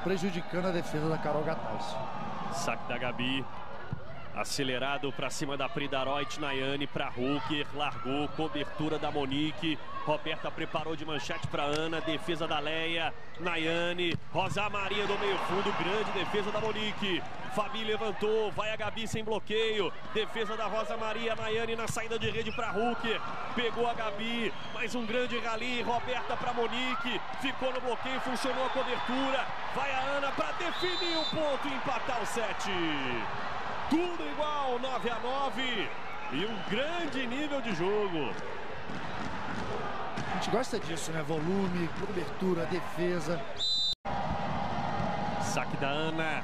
prejudicando a defesa da Carol Gattais. Saque da Gabi. Acelerado para cima da Pridaroit, Nayane para Hooker, largou, cobertura da Monique, Roberta preparou de manchete para Ana, defesa da Leia, Nayane, Rosa Maria do meio fundo, grande defesa da Monique, Fabi levantou, vai a Gabi sem bloqueio, defesa da Rosa Maria, Nayane na saída de rede para Hooker, pegou a Gabi, mais um grande rally, Roberta para Monique, ficou no bloqueio, funcionou a cobertura, vai a Ana para definir o ponto e empatar o set. Tudo igual, 9-9 e um grande nível de jogo. A gente gosta disso, né? Volume, cobertura, defesa. Saque da Ana.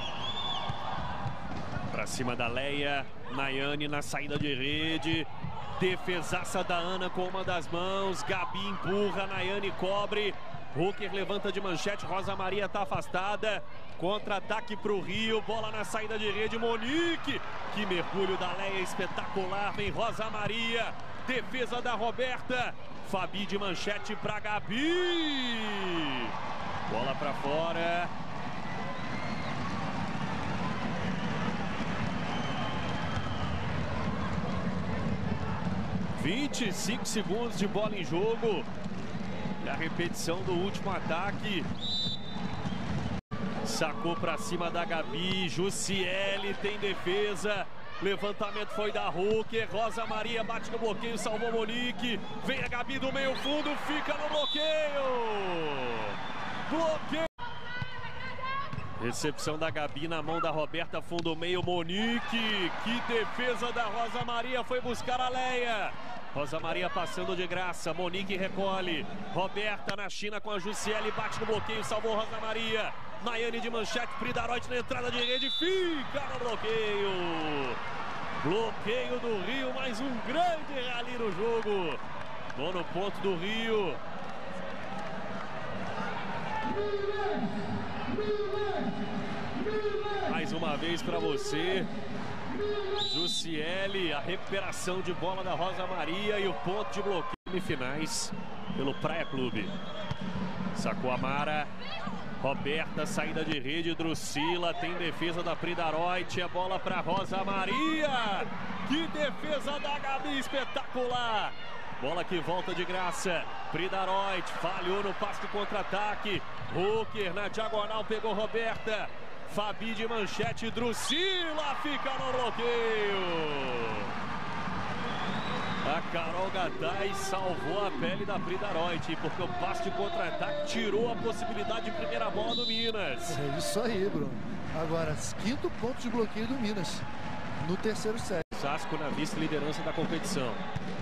Pra cima da Leia. Nayane na saída de rede. Defesaça da Ana com uma das mãos. Gabi empurra, Nayane cobre. Hooker levanta de manchete, Rosa Maria está afastada. Contra-ataque para o Rio, bola na saída de rede, Monique. Que mergulho da Leia espetacular, vem Rosa Maria. Defesa da Roberta. Fabi de manchete para Gabi. Bola para fora. (25 segundos de bola em jogo. E a repetição do último ataque. Sacou para cima da Gabi. Jussiele tem defesa. Levantamento foi da Hooker. Rosa Maria bate no bloqueio, salvou Monique. Vem a Gabi do meio fundo, fica no bloqueio. Bloqueio. Recepção da Gabi na mão da Roberta, fundo meio, Monique. Que defesa da Rosa Maria, foi buscar a Leia. Rosa Maria passando de graça, Monique recolhe. Roberta na China com a Jussiele, bate no bloqueio, salvou Rosa Maria. Nayane de manchete, Pridaroit na entrada de rede, fica no bloqueio. Bloqueio do Rio, mais um grande rally no jogo. Nono ponto do Rio. Mais uma vez para você, Jussiele, a recuperação de bola da Rosa Maria e o ponto de bloqueio. Semifinais pelo Praia Clube. Sacou a Mara. Roberta, saída de rede, Drusila, tem defesa da Pridaroit, a bola para Rosa Maria. Que defesa da Gabi, espetacular. Bola que volta de graça. Pridaroit falhou no passe do contra-ataque. Hooker na diagonal, pegou Roberta. Fabi de manchete, Drusila fica no bloqueio. A Carol Gattais salvou a pele da Pridaroit, porque o passe de contra-ataque tirou a possibilidade de primeira bola do Minas. É isso aí, Bruno. Agora, quinto ponto de bloqueio do Minas no terceiro set. Osasco na vice-liderança da competição.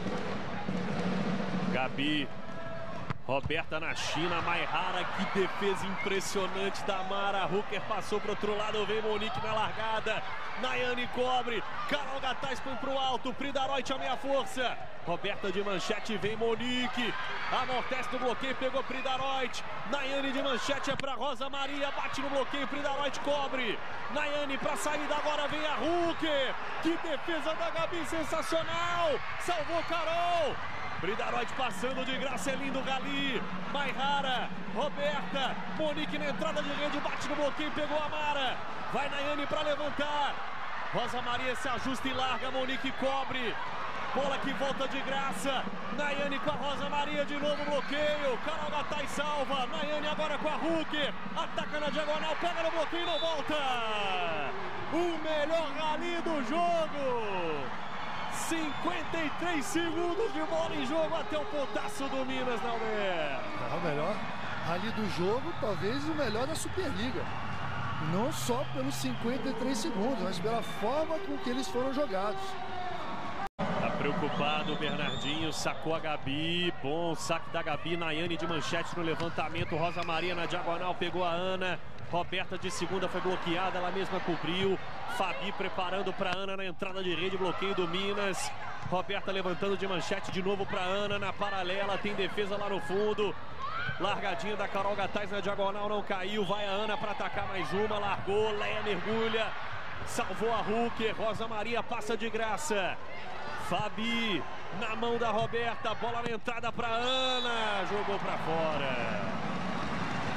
Gabi. Roberta na China, Maihara, que defesa impressionante da Mara. Hooker passou para o outro lado, vem Monique na largada. Nayane cobre, Carol Gattais põe para o alto, Pridaroit a meia força. Roberta de manchete, vem Monique. Amortece no bloqueio, pegou Pridaroit. Nayane de manchete é para Rosa Maria, bate no bloqueio, Pridaroit cobre. Nayane para saída, agora vem a Hooker. Que defesa da Gabi, sensacional. Salvou Carol. Pridaroit passando de graça, é lindo Gali. Maihara, Roberta, Monique na entrada de rede, bate no bloqueio, pegou a Mara. Vai Nayane para levantar. Rosa Maria se ajusta e larga, Monique cobre. Bola que volta de graça. Nayane com a Rosa Maria, de novo bloqueio. Carol Gattais salva. Nayane agora com a Hooker. Ataca na diagonal, pega no bloqueio e não volta. O melhor rally do jogo. 53 segundos de bola em jogo até o pontaço do Minas, não é? O melhor rally do jogo, talvez o melhor da Superliga. Não só pelos 53 segundos, mas pela forma com que eles foram jogados. Tá preocupado o Bernardinho, sacou a Gabi, bom saque da Gabi, Nayane de manchete no levantamento, Rosa Maria na diagonal, pegou a Ana. Roberta de segunda foi bloqueada, ela mesma cobriu. Fabi preparando para Ana na entrada de rede, bloqueio do Minas. Roberta levantando de manchete de novo para Ana na paralela, tem defesa lá no fundo. Largadinha da Carol Gattais na diagonal, não caiu. Vai a Ana para atacar mais uma, largou, Leia mergulha. Salvou a Hooker, Rosa Maria passa de graça. Fabi na mão da Roberta, bola na entrada para Ana, jogou para fora.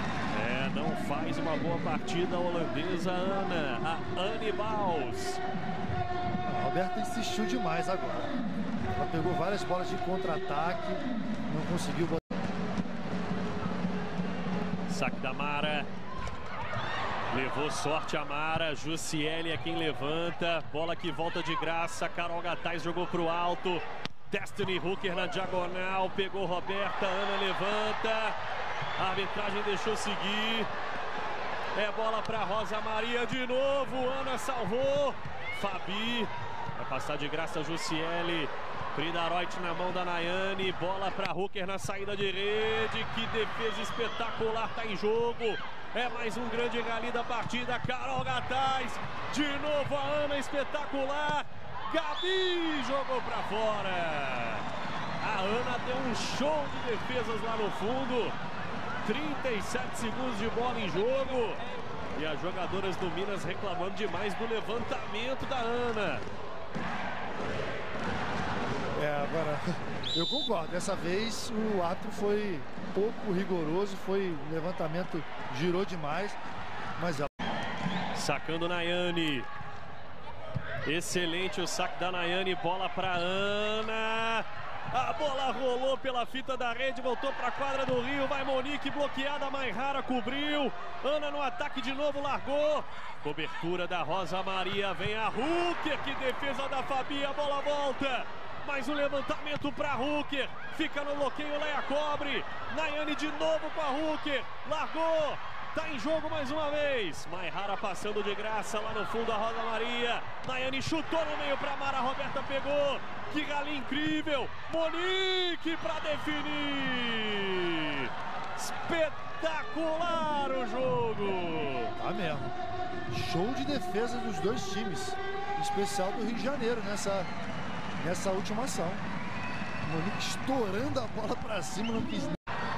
Não faz uma boa partida a holandesa Ana, a Annie Bals. A Roberta insistiu demais agora. Ela pegou várias bolas de contra-ataque, não conseguiu botar. Saque da Mara. Levou sorte a Mara. Jussiele é quem levanta. Bola que volta de graça. Carol Gattai jogou para o alto. Destiny Hooker na diagonal. Pegou Roberta. Ana levanta. A arbitragem deixou seguir. É bola para Rosa Maria de novo. Ana salvou. Fabi. Vai passar de graça a Jussiele. Pridaroit na mão da Nayane. Bola para Hooker na saída de rede. Que defesa espetacular. Tá em jogo. É mais um grande rally da partida. Carol Gattai. De novo a Ana espetacular. Gabi jogou para fora. A Ana deu um show de defesas lá no fundo. 37 segundos de bola em jogo. E as jogadoras do Minas reclamando demais do levantamento da Ana. Agora, eu concordo. Dessa vez o ato foi pouco rigoroso. Foi levantamento, girou demais. Mas sacando Nayane. Excelente o saque da Nayane. Bola para Ana. A bola rolou pela fita da rede, voltou para a quadra do Rio. Vai Monique, bloqueada, Maihara cobriu. Ana no ataque de novo, largou. Cobertura da Rosa Maria, vem a Hooker, que defesa da Fabi, a bola volta. Mais um levantamento para Hooker, fica no bloqueio, Leia cobre. Nayane de novo com a Hooker, largou. Tá em jogo mais uma vez. Maihara passando de graça lá no fundo a Rosa Maria. Nayane chutou no meio para Mara. Roberta pegou. Que rally incrível. Monique para definir. Espetacular o jogo. Tá mesmo. Show de defesa dos dois times. Em especial do Rio de Janeiro nessa última ação. Monique estourando a bola para cima. Não quis.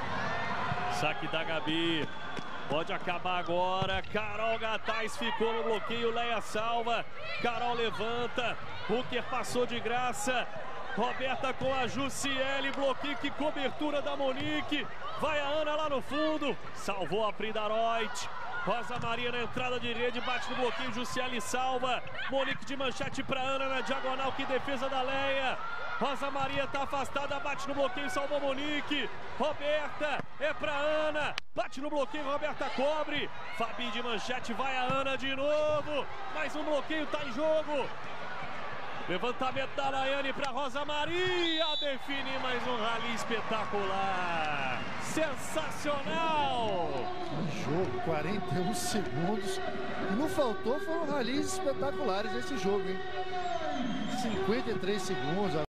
Saque da Gabi. Pode acabar agora. Carol Gattai ficou no bloqueio. Leia salva. Carol levanta. Hooker passou de graça. Roberta com a Jussiele. Bloqueio, que cobertura da Monique. Vai a Ana lá no fundo. Salvou a Pridaroit. Rosa Maria na entrada de rede. Bate no bloqueio. Jussiele salva. Monique de manchete para Ana na diagonal. Que defesa da Leia. Rosa Maria tá afastada, bate no bloqueio, salvou Monique. Roberta, é pra Ana. Bate no bloqueio, Roberta cobre. Fabi de manchete, vai a Ana de novo. Mais um bloqueio, tá em jogo. Levantamento da Nayane pra Rosa Maria. Define mais um rally espetacular. Sensacional. Que jogo, 41 segundos. E não faltou, foram rallies espetaculares esse jogo, hein? 53 segundos.